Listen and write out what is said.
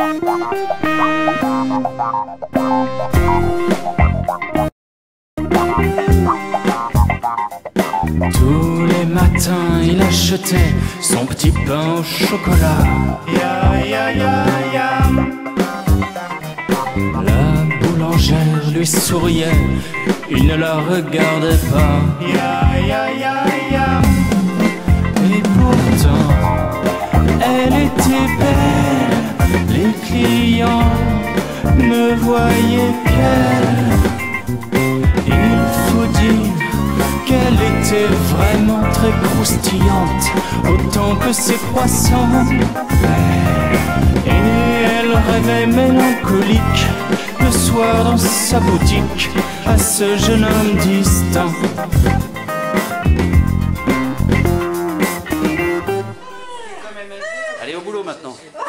Tous les matins, il achetait son petit pain au chocolat. Ya, ya, ya, ya. La boulangère lui souriait, il ne la regardait pas. Ya, ya, ya, ya. Et pourtant, elle était belle, les clients ne voyaient qu'elle. Il faut dire qu'elle était vraiment très croustillante, autant que ses croissants. Et elle rêvait mélancolique le soir dans sa boutique à ce jeune homme distant. Allez au boulot maintenant.